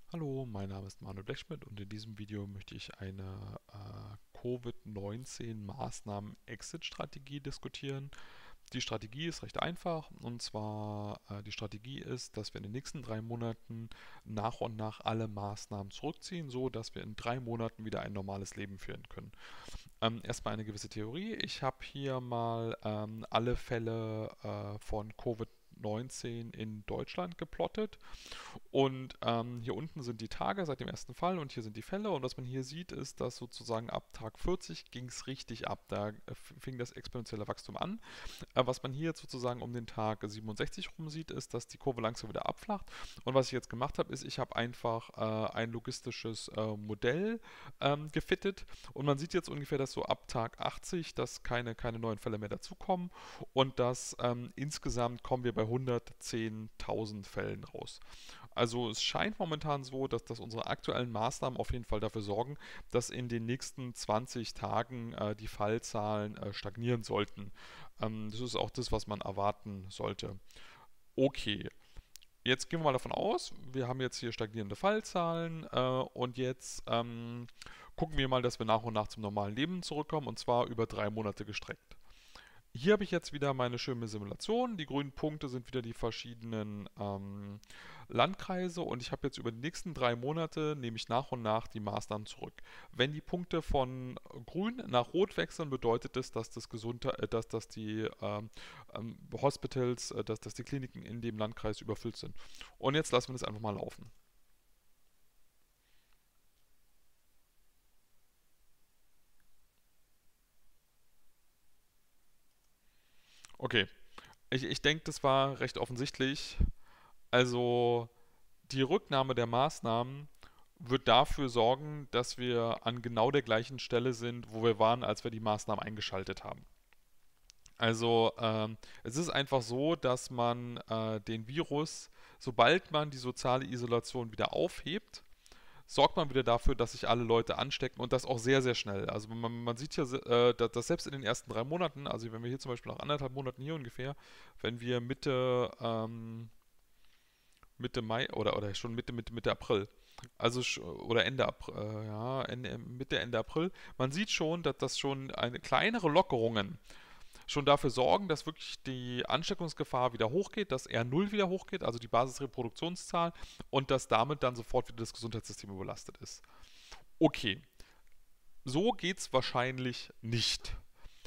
Hallo, mein Name ist Manuel Blechschmidt und in diesem Video möchte ich eine Covid-19-Maßnahmen-Exit-Strategie diskutieren. Die Strategie ist recht einfach und zwar die Strategie ist, dass wir in den nächsten 3 Monaten nach und nach alle Maßnahmen zurückziehen, so dass wir in 3 Monaten wieder ein normales Leben führen können. Erstmal eine gewisse Theorie. Ich habe hier mal alle Fälle von Covid-19 in Deutschland geplottet und hier unten sind die Tage seit dem ersten Fall und hier sind die Fälle. Und was man hier sieht, ist, dass sozusagen ab Tag 40 ging es richtig ab. Da fing das exponentielle Wachstum an. Was man hier jetzt sozusagen um den Tag 67 rum sieht, ist, dass die Kurve langsam wieder abflacht. Und was ich jetzt gemacht habe, ist, ich habe einfach ein logistisches Modell gefittet. Und man sieht jetzt ungefähr, dass so ab Tag 80, dass keine neuen Fälle mehr dazukommen. Und dass insgesamt kommen wir bei 110.000 Fällen raus. Also es scheint momentan so, dass unsere aktuellen Maßnahmen auf jeden Fall dafür sorgen, dass in den nächsten 20 Tagen die Fallzahlen stagnieren sollten. Das ist auch das, was man erwarten sollte. Okay, jetzt gehen wir mal davon aus, wir haben jetzt hier stagnierende Fallzahlen und jetzt gucken wir mal, dass wir nach und nach zum normalen Leben zurückkommen und zwar über 3 Monate gestreckt. Hier habe ich jetzt wieder meine schöne Simulation. Die grünen Punkte sind wieder die verschiedenen Landkreise und ich habe jetzt über die nächsten 3 Monate, nehme ich nach und nach die Maßnahmen zurück. Wenn die Punkte von grün nach rot wechseln, bedeutet es, dass dass die Hospitals, dass die Kliniken in dem Landkreis überfüllt sind. Und jetzt lassen wir das einfach mal laufen. Okay, ich denke, das war recht offensichtlich. Also die Rücknahme der Maßnahmen wird dafür sorgen, dass wir an genau der gleichen Stelle sind, wo wir waren, als wir die Maßnahmen eingeschaltet haben. Also es ist einfach so, dass man den Virus, sobald man die soziale Isolation wieder aufhebt, sorgt man wieder dafür, dass sich alle Leute anstecken und das auch sehr, sehr schnell. Also man sieht ja, dass selbst in den ersten 3 Monaten, also wenn wir hier zum Beispiel nach 1,5 Monaten hier ungefähr, wenn wir Mitte Mai oder schon Mitte April. Also oder Ende April, ja, Ende April. Man sieht schon, dass das schon eine kleinere Lockerungen schon dafür sorgen, dass wirklich die Ansteckungsgefahr wieder hochgeht, dass R0 wieder hochgeht, also die Basisreproduktionszahl, und dass damit dann sofort wieder das Gesundheitssystem überlastet ist. Okay, so geht es wahrscheinlich nicht.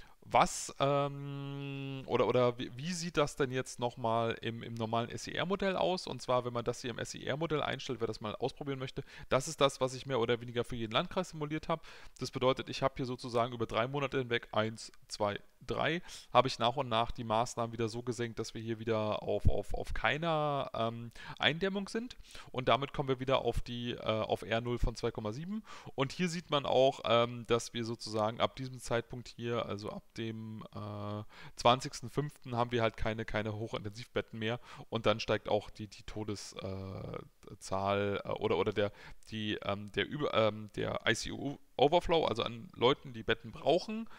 Wie sieht das denn jetzt nochmal im normalen SER-Modell aus? Und zwar, wenn man das hier im SER-Modell einstellt, wer das mal ausprobieren möchte, das ist das, was ich mehr oder weniger für jeden Landkreis simuliert habe. Das bedeutet, ich habe hier sozusagen über 3 Monate hinweg, 1, 2, 3, habe ich nach und nach die Maßnahmen wieder so gesenkt, dass wir hier wieder auf keiner Eindämmung sind. Und damit kommen wir wieder auf R0 von 2,7. Und hier sieht man auch, dass wir sozusagen ab diesem Zeitpunkt hier, also ab dem 20.05. haben wir halt keine Hochintensivbetten mehr und dann steigt auch die Todeszahl oder der ICU Overflow, also an Leuten, die Betten brauchen,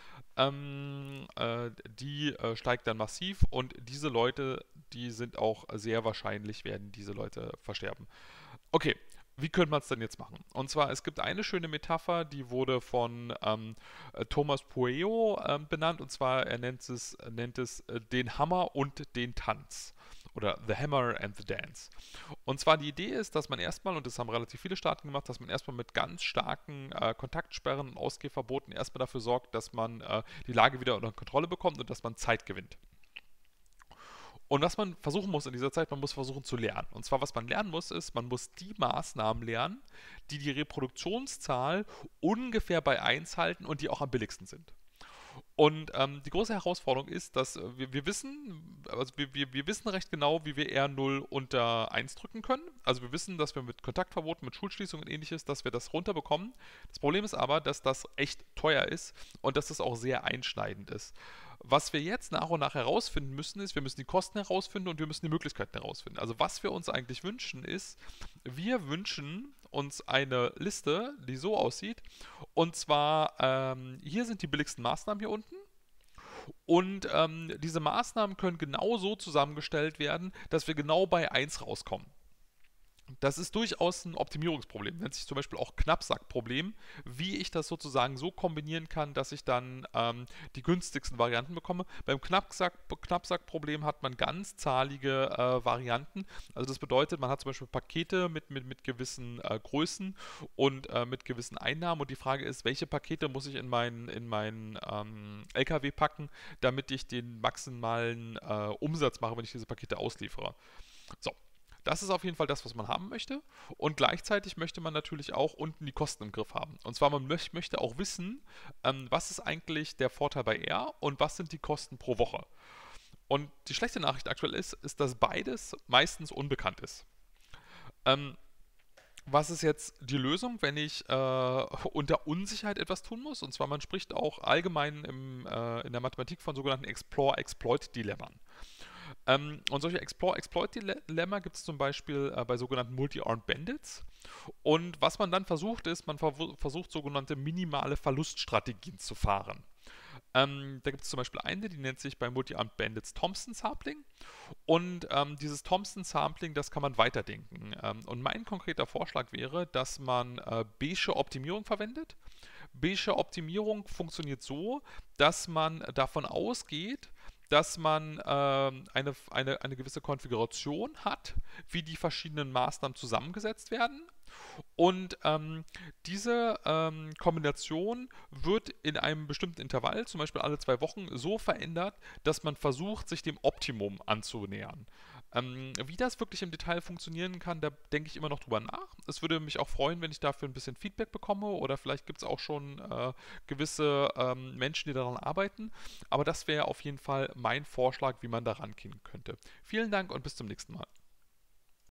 die steigt dann massiv und diese Leute, die sind auch sehr wahrscheinlich, werden diese Leute versterben. Okay, wie könnte man es denn jetzt machen? Und zwar, es gibt eine schöne Metapher, die wurde von Thomas Pueo benannt, und zwar er nennt es den Hammer und den Tanz. Oder The Hammer and the Dance. Und zwar die Idee ist, dass man erstmal, und das haben relativ viele Staaten gemacht, dass man erstmal mit ganz starken Kontaktsperren und Ausgehverboten erstmal dafür sorgt, dass man die Lage wieder unter Kontrolle bekommt und dass man Zeit gewinnt. Und was man versuchen muss in dieser Zeit, man muss versuchen zu lernen. Und zwar, was man lernen muss, ist, man muss die Maßnahmen lernen, die die Reproduktionszahl ungefähr bei 1 halten und die auch am billigsten sind. Und die große Herausforderung ist, dass wir wissen, also wir wissen recht genau, wie wir R0 unter 1 drücken können. Also wir wissen, dass wir mit Kontaktverboten, mit Schulschließungen und ähnliches, dass wir das runterbekommen. Das Problem ist aber, dass das echt teuer ist und dass das auch sehr einschneidend ist. Was wir jetzt nach und nach herausfinden müssen, ist, wir müssen die Kosten herausfinden und wir müssen die Möglichkeiten herausfinden. Also was wir uns eigentlich wünschen, ist, wir wünschen uns eine Liste, die so aussieht. Und zwar, hier sind die billigsten Maßnahmen hier unten. Und diese Maßnahmen können genau so zusammengestellt werden, dass wir genau bei 1 rauskommen. Das ist durchaus ein Optimierungsproblem. Nennt sich zum Beispiel auch Knappsackproblem, wie ich das sozusagen so kombinieren kann, dass ich dann die günstigsten Varianten bekomme. Beim Knappsackproblem hat man ganzzahlige Varianten. Also das bedeutet, man hat zum Beispiel Pakete mit gewissen Größen und mit gewissen Einnahmen. Und die Frage ist, welche Pakete muss ich in meinen LKW packen, damit ich den maximalen Umsatz mache, wenn ich diese Pakete ausliefere. So, das ist auf jeden Fall das, was man haben möchte. Und gleichzeitig möchte man natürlich auch unten die Kosten im Griff haben. Und zwar, man möchte auch wissen, was ist eigentlich der Vorteil bei R und was sind die Kosten pro Woche. Und die schlechte Nachricht aktuell ist, dass beides meistens unbekannt ist. Ähm, Was ist jetzt die Lösung, wenn ich unter Unsicherheit etwas tun muss? Und zwar, man spricht auch allgemein in der Mathematik von sogenannten Explore-Exploit-Dilemmen. Und solche Explore-Exploit-Dilemma gibt es zum Beispiel bei sogenannten Multi-Armed Bandits. Und was man dann versucht, ist, man versucht sogenannte minimale Verluststrategien zu fahren. Da gibt es zum Beispiel eine, die nennt sich bei Multi-Armed Bandits Thompson Sampling. Und dieses Thompson Sampling, das kann man weiterdenken. Und mein konkreter Vorschlag wäre, dass man Bayesche Optimierung verwendet. Bayesche Optimierung funktioniert so, dass man davon ausgeht, dass man eine gewisse Konfiguration hat, wie die verschiedenen Maßnahmen zusammengesetzt werden. Und diese Kombination wird in einem bestimmten Intervall, zum Beispiel alle 2 Wochen, so verändert, dass man versucht, sich dem Optimum anzunähern. Wie das wirklich im Detail funktionieren kann, da denke ich immer noch drüber nach. Es würde mich auch freuen, wenn ich dafür ein bisschen Feedback bekomme oder vielleicht gibt es auch schon gewisse Menschen, die daran arbeiten. Aber das wäre auf jeden Fall mein Vorschlag, wie man da rangehen könnte. Vielen Dank und bis zum nächsten Mal.